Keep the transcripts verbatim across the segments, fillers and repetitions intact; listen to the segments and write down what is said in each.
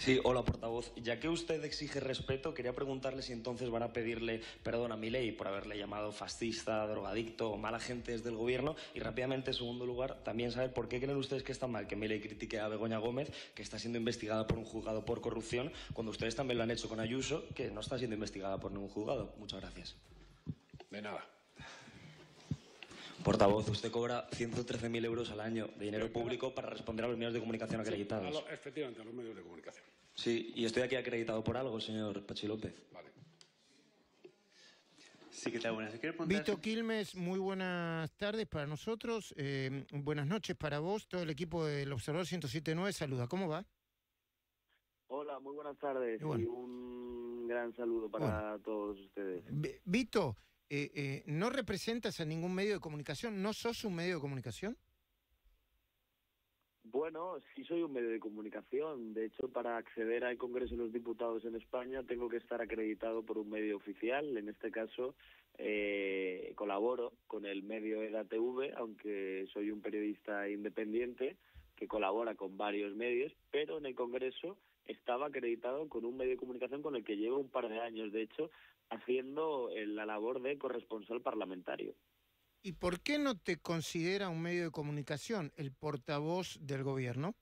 Sí, hola, portavoz. Ya que usted exige respeto, quería preguntarle si entonces van a pedirle perdón a Milei por haberle llamado fascista, drogadicto o mala gente desde el gobierno. Y rápidamente, en segundo lugar, también saber por qué creen ustedes que está mal que Milei critique a Begoña Gómez, que está siendo investigada por un juzgado por corrupción, cuando ustedes también lo han hecho con Ayuso, que no está siendo investigada por ningún juzgado. Muchas gracias. De nada. Portavoz, usted cobra ciento trece mil euros al año de dinero público para responder a los medios de comunicación acreditados. Sí, a lo, efectivamente, a los medios de comunicación. Sí, y estoy aquí acreditado por algo, señor Pachi López. Vale. Sí, ¿qué tal? Buenas. Vito Quilmes, muy buenas tardes para nosotros. Eh, buenas noches para vos. Todo el equipo del Observador ciento siete punto nueve saluda. ¿Cómo va? Hola, muy buenas tardes bueno. y un gran saludo para bueno. todos ustedes. Vito, eh, eh, ¿no representas a ningún medio de comunicación? ¿No sos un medio de comunicación? Bueno, sí soy un medio de comunicación. De hecho, para acceder al Congreso de los Diputados en España tengo que estar acreditado por un medio oficial. En este caso, eh, colaboro con el medio E D A T V, aunque soy un periodista independiente que colabora con varios medios, pero en el Congreso estaba acreditado con un medio de comunicación con el que llevo un par de años, de hecho, haciendo la labor de corresponsal parlamentario. ¿Y por qué no te considera un medio de comunicación el portavoz del gobierno?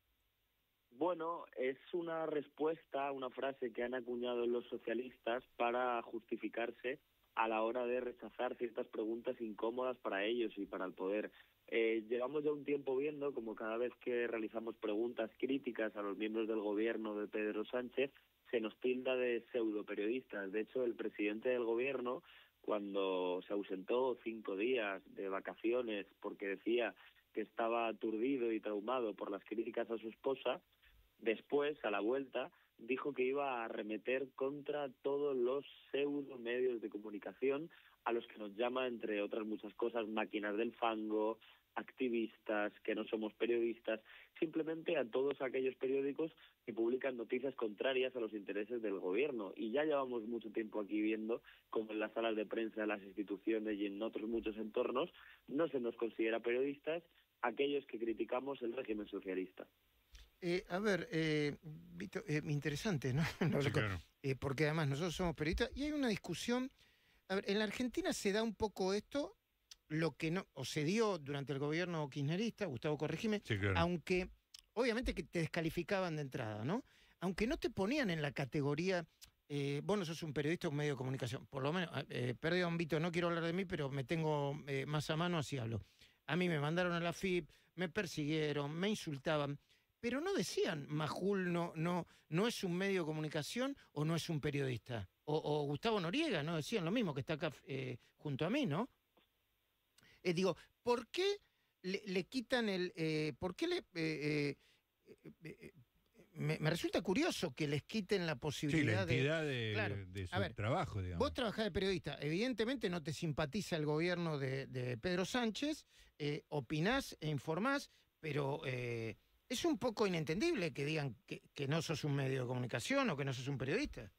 Bueno, es una respuesta a una frase que han acuñado los socialistas para justificarse a la hora de rechazar ciertas preguntas incómodas para ellos y para el poder. Eh, llevamos ya un tiempo viendo como cada vez que realizamos preguntas críticas a los miembros del gobierno de Pedro Sánchez se nos tilda de pseudoperiodistas. De hecho, el presidente del gobierno, cuando se ausentó cinco días de vacaciones porque decía que estaba aturdido y traumado por las críticas a su esposa, después, a la vuelta, dijo que iba a arremeter contra todos los pseudo medios de comunicación a los que nos llama, entre otras muchas cosas, máquinas del fango, activistas, que no somos periodistas, simplemente a todos aquellos periódicos que publican noticias contrarias a los intereses del gobierno. Y ya llevamos mucho tiempo aquí viendo cómo en las salas de prensa de las instituciones y en otros muchos entornos no se nos considera periodistas aquellos que criticamos el régimen socialista. Eh, a ver, eh, Vito, eh, interesante, ¿no? Sí, claro. eh, porque además nosotros somos periodistas y hay una discusión. A ver, en la Argentina se da un poco esto, lo que no, o se dio durante el gobierno kirchnerista, Gustavo, corregime, sí, claro. aunque obviamente que te descalificaban de entrada, ¿no? Aunque no te ponían en la categoría, eh, vos no sos un periodista o un medio de comunicación, por lo menos, eh, perdón, Vito, no quiero hablar de mí, pero me tengo eh, más a mano, así hablo. A mí me mandaron a la F I P, me persiguieron, me insultaban. Pero no decían, Majul no, no, no es un medio de comunicación o no es un periodista. O, o Gustavo Noriega, ¿no? Decían lo mismo, que está acá eh, junto a mí, ¿no? Eh, digo, ¿por qué le, le quitan el... Eh, ¿Por qué le... Eh, eh, eh, me, me resulta curioso que les quiten la posibilidad sí, la entidad de... de, claro, de su a ver, trabajo, digamos. Vos trabajás de periodista, evidentemente no te simpatiza el gobierno de, de Pedro Sánchez, eh, opinás e informás, pero... Eh, es un poco inentendible que digan que, que no sos un medio de comunicación o que no sos un periodista.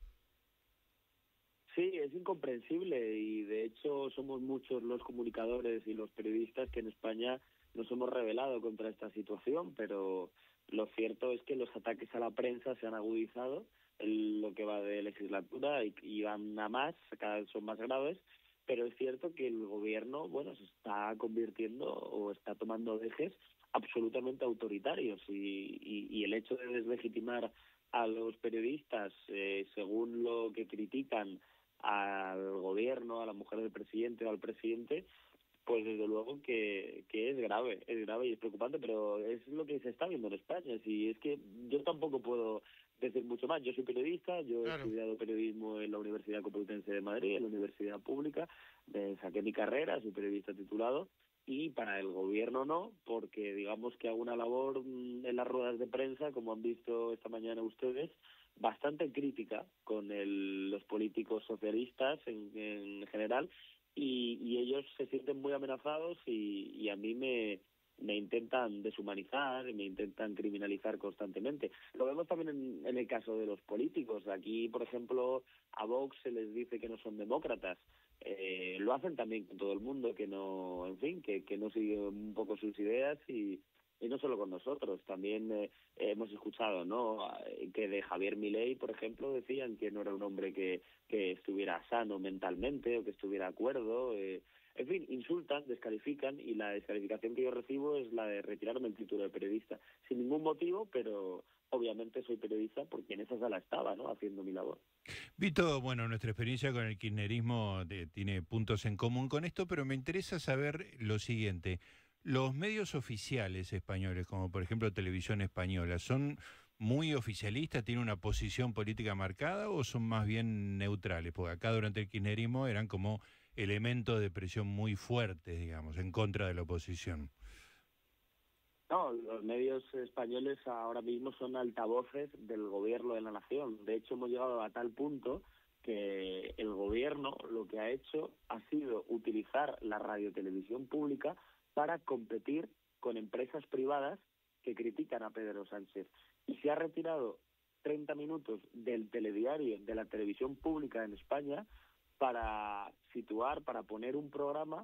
Sí, es incomprensible y de hecho somos muchos los comunicadores y los periodistas que en España nos hemos rebelado contra esta situación, pero lo cierto es que los ataques a la prensa se han agudizado en lo que va de legislatura y, y van a más, cada vez son más graves, pero es cierto que el gobierno, bueno, se está convirtiendo o está tomando dejes absolutamente autoritarios y, y, y el hecho de deslegitimar a los periodistas eh, según lo que critican al gobierno, a la mujer del presidente o al presidente, pues desde luego que, que es grave, es grave y es preocupante, pero es lo que se está viendo en España. Si es que yo tampoco puedo decir mucho más. Yo soy periodista, yo Claro. he estudiado periodismo en la Universidad Complutense de Madrid, en la Universidad Pública, me saqué mi carrera, soy periodista titulado, y para el gobierno no, porque digamos que hago una labor en las ruedas de prensa, como han visto esta mañana ustedes, bastante crítica con el, los políticos socialistas en, en general, y, y ellos se sienten muy amenazados y, y a mí me, me intentan deshumanizar, me intentan criminalizar constantemente. Lo vemos también en, en el caso de los políticos. Aquí, por ejemplo, a Vox se les dice que no son demócratas. Eh, lo hacen también con todo el mundo que no, en fin, que, que no sigue un poco sus ideas y, y no solo con nosotros, también eh, hemos escuchado, ¿no?, que de Javier Milei, por ejemplo, decían que no era un hombre que, que estuviera sano mentalmente o que estuviera de acuerdo. Eh, en fin, insultan, descalifican, y la descalificación que yo recibo es la de retirarme el título de periodista, sin ningún motivo, pero obviamente soy periodista porque en esa sala estaba, ¿no?, haciendo mi labor. Vito, bueno, nuestra experiencia con el kirchnerismo de, tiene puntos en común con esto, pero me interesa saber lo siguiente. Los medios oficiales españoles, como por ejemplo Televisión Española, ¿son muy oficialistas, tienen una posición política marcada o son más bien neutrales? Porque acá durante el kirchnerismo eran como elementos de presión muy fuertes, digamos, en contra de la oposición. No, los medios españoles ahora mismo son altavoces del gobierno de la nación. De hecho, hemos llegado a tal punto que el gobierno lo que ha hecho ha sido utilizar la radiotelevisión pública para competir con empresas privadas que critican a Pedro Sánchez. Y se ha retirado treinta minutos del telediario, de la televisión pública en España, para situar, para poner un programa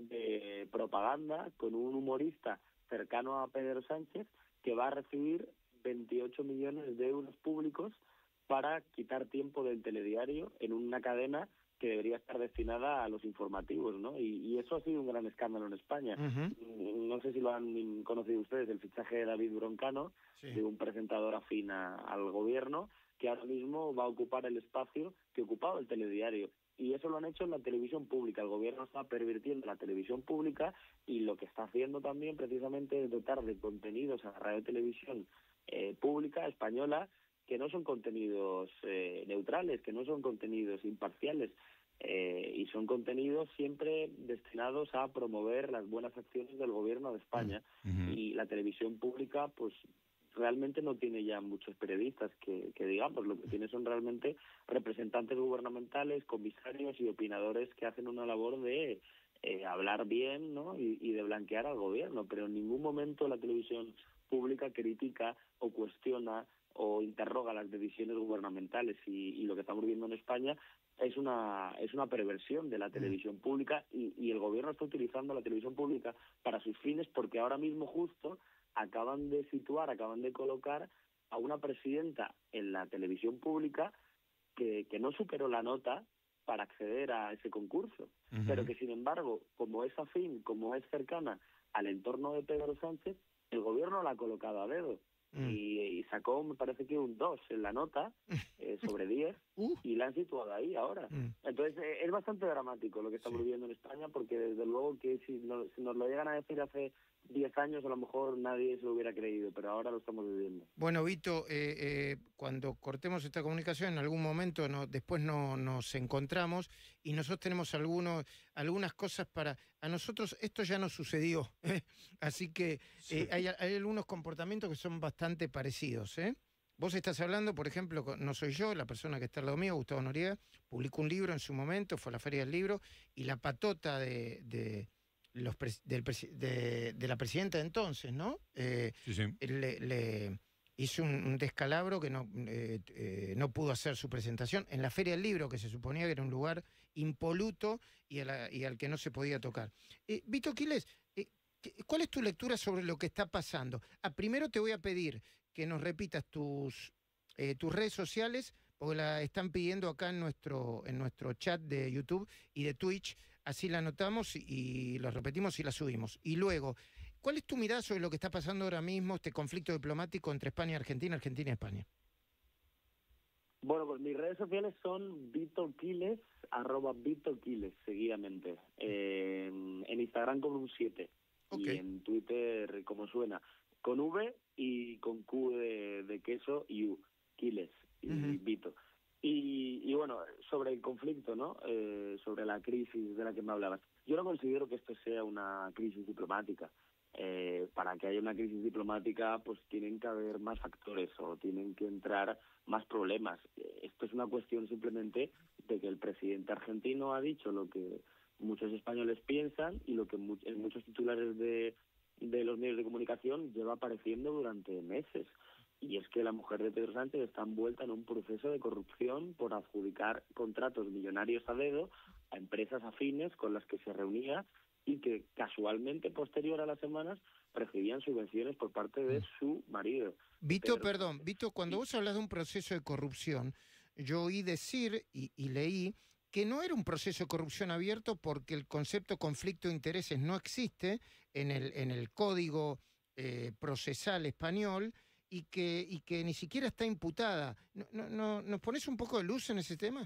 de propaganda con un humorista cercano a Pedro Sánchez, que va a recibir veintiocho millones de euros públicos para quitar tiempo del telediario en una cadena que debería estar destinada a los informativos, ¿no? Y, y eso ha sido un gran escándalo en España. Uh-huh. No sé si lo han conocido ustedes, el fichaje de David Broncano, sí, de un presentador afín a, al gobierno, que ahora mismo va a ocupar el espacio que ocupaba el telediario. Y eso lo han hecho en la televisión pública. El gobierno está pervirtiendo la televisión pública, y lo que está haciendo también precisamente es dotar de contenidos a la radio televisión eh, pública española, que no son contenidos eh, neutrales, que no son contenidos imparciales, eh, y son contenidos siempre destinados a promover las buenas acciones del gobierno de España. Uh-huh. Y la televisión pública, pues realmente no tiene ya muchos periodistas que, que digamos, lo que tiene son realmente representantes gubernamentales, comisarios y opinadores que hacen una labor de eh, hablar bien, ¿no?, y, y de blanquear al gobierno, pero en ningún momento la televisión pública critica o cuestiona o interroga las decisiones gubernamentales, y, y lo que estamos viendo en España es una es una perversión de la televisión pública, y, y el gobierno está utilizando la televisión pública para sus fines, porque ahora mismo justo acaban de situar, acaban de colocar a una presidenta en la televisión pública que, que no superó la nota para acceder a ese concurso, uh-huh, pero que sin embargo, como es afín, como es cercana al entorno de Pedro Sánchez, el gobierno la ha colocado a dedo. Mm. Y, y sacó, me parece que un dos en la nota, eh, sobre diez, uh. y la han situado ahí ahora. Mm. Entonces, eh, es bastante dramático lo que estamos sí. viviendo en España, porque desde luego que si, no, si nos lo llegan a decir hace diez años, a lo mejor nadie se lo hubiera creído, pero ahora lo estamos viviendo. Bueno, Vito, eh, eh, cuando cortemos esta comunicación, en algún momento no, después no, nos encontramos, y nosotros tenemos algunos, algunas cosas para... A nosotros esto ya nos sucedió, ¿eh? Así que eh, sí. hay, hay algunos comportamientos que son bastante parecidos, ¿eh? Vos estás hablando, por ejemplo, no soy yo, la persona que está al lado mío, Gustavo Noriega, publicó un libro en su momento, fue a la Feria del Libro, y la patota de... de Los pres del presi de, de la presidenta de entonces, ¿no? Eh, sí, sí. Le, le hizo un, un descalabro que no, eh, eh, no pudo hacer su presentación en la Feria del Libro, que se suponía que era un lugar impoluto y, a la, y al que no se podía tocar. Eh, Vito Quiles, eh, ¿cuál es tu lectura sobre lo que está pasando? Ah, primero te voy a pedir que nos repitas tus, eh, tus redes sociales, porque la están pidiendo acá en nuestro, en nuestro chat de YouTube y de Twitch. Así la anotamos y la repetimos y la subimos. Y luego, ¿cuál es tu mirada sobre lo que está pasando ahora mismo, este conflicto diplomático entre España y Argentina, Argentina y España? Bueno, pues mis redes sociales son Vito Quiles, arroba Vito Quiles, seguidamente. Eh, en Instagram con un siete. Okay. Y en Twitter, como suena, con V y con Q de, de queso y U, Quiles y uh-huh. Vito. Y, y bueno, sobre el conflicto, ¿no? Eh, sobre la crisis de la que me hablabas. Yo no considero que esto sea una crisis diplomática. Eh, para que haya una crisis diplomática, pues tienen que haber más factores o tienen que entrar más problemas. Eh, esto es una cuestión simplemente de que el presidente argentino ha dicho lo que muchos españoles piensan y lo que mu en muchos titulares de, de los medios de comunicación lleva apareciendo durante meses. Y es que la mujer de Pedro Sánchez está envuelta en un proceso de corrupción por adjudicar contratos millonarios a dedo a empresas afines con las que se reunía y que casualmente, posterior a las semanas, recibían subvenciones por parte de su marido. Vito, Pedro perdón, Sánchez. Vito, cuando vos hablas de un proceso de corrupción, yo oí decir y, y leí que no era un proceso de corrupción abierto porque el concepto conflicto de intereses no existe en el, en el código eh, procesal español y que, y que ni siquiera está imputada. ¿No, no, no, ¿Nos pones un poco de luz en ese tema?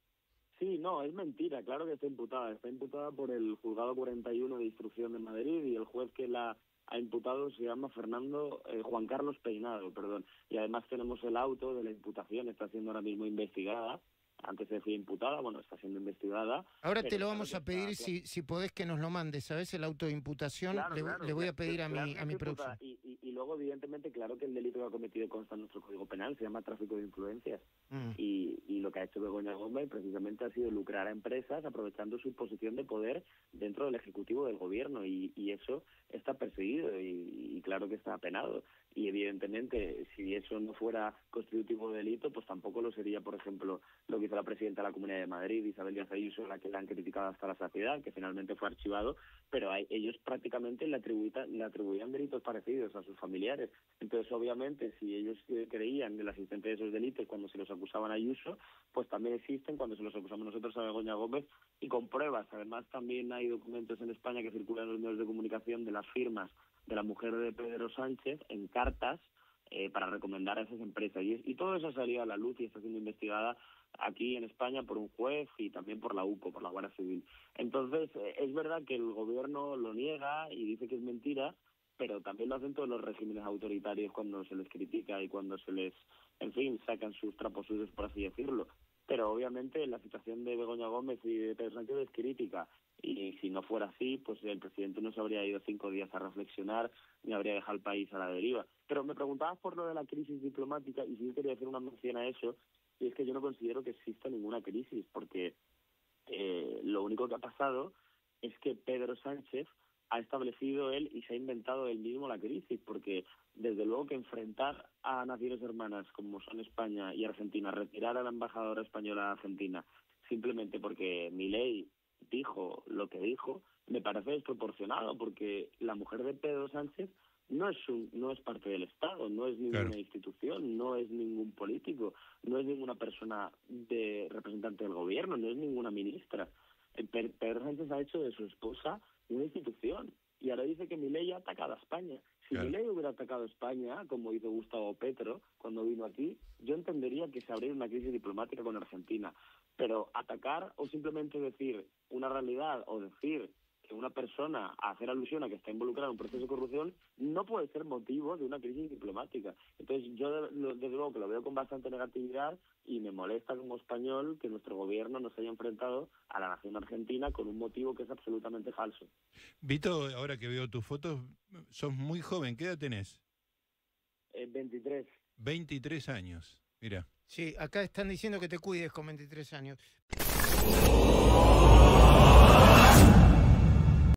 Sí, no, es mentira, claro que está imputada. Está imputada por el Juzgado cuarenta y uno de Instrucción de Madrid y el juez que la ha imputado se llama Fernando eh, Juan Carlos Peinado, perdón. Y además tenemos el auto de la imputación, está siendo ahora mismo investigada. Antes se fue imputada, bueno, está siendo investigada. Ahora te pero lo claro vamos que a pedir está- si, si podés que nos lo mandes, ¿sabes? El auto de imputación, Claro, le, claro, le voy a claro, pedir a claro mi, que a mi está imputada. producción. Y, y, y luego, evidentemente, claro que el delito que ha cometido consta en nuestro Código Penal, se llama tráfico de influencias. Mm. Y, y lo que ha hecho Begoña Gómez precisamente ha sido lucrar a empresas aprovechando su posición de poder dentro del Ejecutivo del Gobierno y, y eso está perseguido y, y claro que está penado. Y evidentemente, si eso no fuera constitutivo de delito, pues tampoco lo sería, por ejemplo, lo que hizo la presidenta de la Comunidad de Madrid, Isabel Díaz Ayuso, la que la han criticado hasta la saciedad, que finalmente fue archivado, pero hay, ellos prácticamente le, atribuita, le atribuían delitos parecidos a sus familiares. Entonces, obviamente, si ellos eh, creían en la existencia de esos delitos cuando se los acusaban a Ayuso, pues también existen cuando se los acusamos nosotros a Begoña Gómez y con pruebas. Además, también hay documentos en España que circulan en los medios de comunicación de las firmas de la mujer de Pedro Sánchez en cartas eh, para recomendar a esas empresas. Y, y todo eso ha salido a la luz y está siendo investigada aquí en España por un juez y también por la U C O, por la Guardia Civil. Entonces, eh, es verdad que el gobierno lo niega y dice que es mentira, pero también lo hacen todos los regímenes autoritarios cuando se les critica y cuando se les, en fin, sacan sus trapos sucios, por así decirlo. Pero obviamente la situación de Begoña Gómez y de Pedro Sánchez es crítica y si no fuera así, pues el presidente no se habría ido cinco días a reflexionar ni habría dejado el país a la deriva. Pero me preguntabas por lo de la crisis diplomática y sí yo quería hacer una mención a eso, y es que yo no considero que exista ninguna crisis porque eh, lo único que ha pasado es que Pedro Sánchez ha establecido él y se ha inventado él mismo la crisis, porque desde luego que enfrentar a naciones hermanas como son España y Argentina, retirar a la embajadora española a Argentina, simplemente porque Milei dijo lo que dijo, me parece desproporcionado, porque la mujer de Pedro Sánchez no es un, no es parte del Estado, no es ninguna Claro. institución, no es ningún político, no es ninguna persona de representante del gobierno, no es ninguna ministra. Eh, Pe- Pedro Sánchez ha hecho de su esposa una institución y ahora dice que Milei ha atacado a España. Si Claro. Milei hubiera atacado a España, como hizo Gustavo Petro cuando vino aquí, yo entendería que se habría una crisis diplomática con Argentina. Pero atacar o simplemente decir una realidad o decir que una persona a hacer alusión a que está involucrada en un proceso de corrupción no puede ser motivo de una crisis diplomática. Entonces yo de- lo- desde luego que lo veo con bastante negatividad y me molesta como español que nuestro gobierno nos haya enfrentado a la nación argentina con un motivo que es absolutamente falso. Vito, ahora que veo tus fotos, sos muy joven. ¿Qué edad tenés? Eh, veintitrés. veintitrés años. Mira. Sí, acá están diciendo que te cuides con veintitrés años.